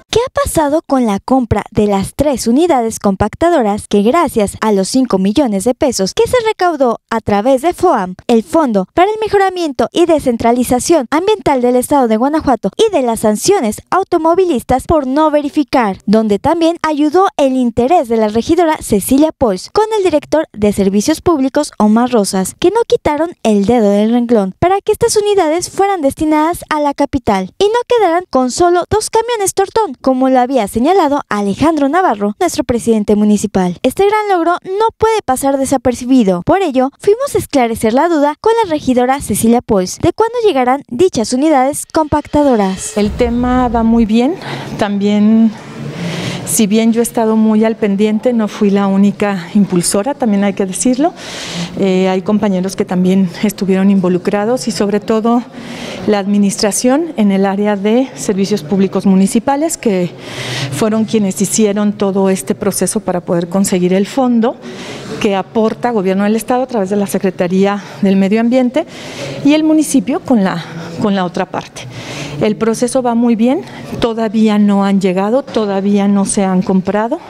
¿Qué ha pasado con la compra de las 3 unidades compactadoras que, gracias a los 5 millones de pesos que se recaudó a través de FOAM, el Fondo para el Mejoramiento y Descentralización Ambiental del Estado de Guanajuato, y de las sanciones automovilistas por no verificar, donde también ayudó el interés de la regidora Cecilia Pols con el director de Servicios Públicos Omar Rosas, que no quitaron el dedo del renglón para que estas unidades fueran destinadas a la capital y no quedaran con solo 2 camiones Tortón, como lo había señalado Alejandro Navarro, nuestro presidente municipal. Este gran logro no puede pasar desapercibido. Por ello, fuimos a esclarecer la duda con la regidora Cecilia Pols de cuándo llegarán dichas unidades compactadoras. El tema va muy bien. También, si bien yo he estado muy al pendiente, no fui la única impulsora, también hay que decirlo. Hay compañeros que también estuvieron involucrados y sobre todo la administración en el área de servicios públicos municipales, que fueron quienes hicieron todo este proceso para poder conseguir el fondo que aporta Gobierno del Estado a través de la Secretaría del Medio Ambiente y el municipio con la otra parte. El proceso va muy bien, todavía no han llegado, todavía no se han comprado.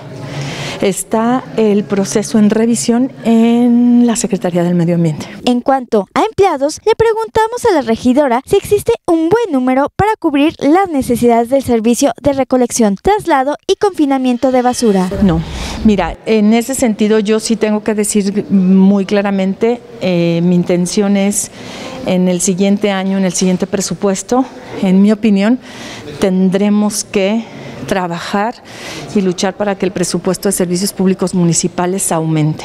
Está el proceso en revisión en la Secretaría del Medio Ambiente. En cuanto a empleados, le preguntamos a la regidora si existe un buen número para cubrir las necesidades del servicio de recolección, traslado y confinamiento de basura. No. Mira, en ese sentido yo sí tengo que decir muy claramente, mi intención es en el siguiente año, en el siguiente presupuesto, en mi opinión, tendremos que trabajar y luchar para que el presupuesto de servicios públicos municipales aumente.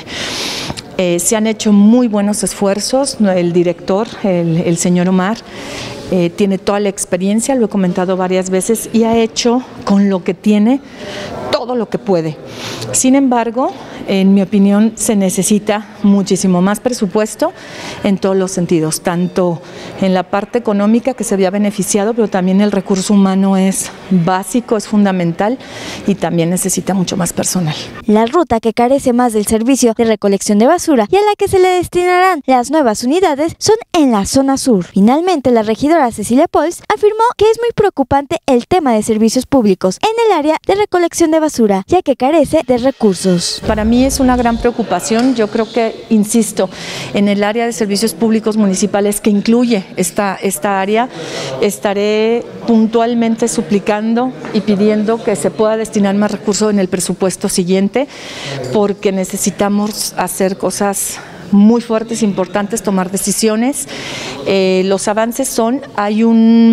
Se han hecho muy buenos esfuerzos, el director, el señor Omar, tiene toda la experiencia, lo he comentado varias veces, y ha hecho con lo que tiene todo lo que puede. Sin embargo, en mi opinión, se necesita muchísimo más presupuesto en todos los sentidos, tanto en la parte económica, que se había beneficiado, pero también el recurso humano es básico, es fundamental y también necesita mucho más personal. La ruta que carece más del servicio de recolección de basura y a la que se le destinarán las nuevas unidades son en la zona sur. Finalmente, la regidora Cecilia Pols afirmó que es muy preocupante el tema de servicios públicos en el área de recolección de basura, ya que carece de recursos. Para mí es una gran preocupación. Yo creo que, insisto, en el área de servicios públicos municipales que incluye esta área, estaré puntualmente suplicando y pidiendo que se pueda destinar más recursos en el presupuesto siguiente, porque necesitamos hacer cosas muy fuertes, importantes, tomar decisiones. Los avances son, hay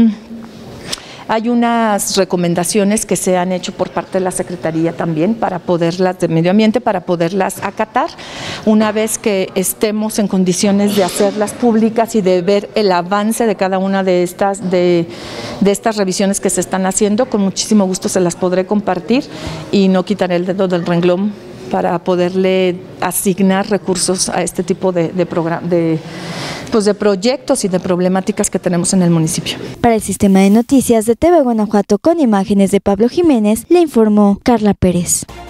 unas recomendaciones que se han hecho por parte de la Secretaría también para poderlas, de Medio Ambiente, para poderlas acatar. Una vez que estemos en condiciones de hacerlas públicas y de ver el avance de cada una de estas revisiones que se están haciendo, con muchísimo gusto se las podré compartir y no quitaré el dedo del renglón para poderle asignar recursos a este tipo de proyectos y de problemáticas que tenemos en el municipio. Para el Sistema de Noticias de TV Guanajuato, con imágenes de Pablo Jiménez, le informó Carla Pérez.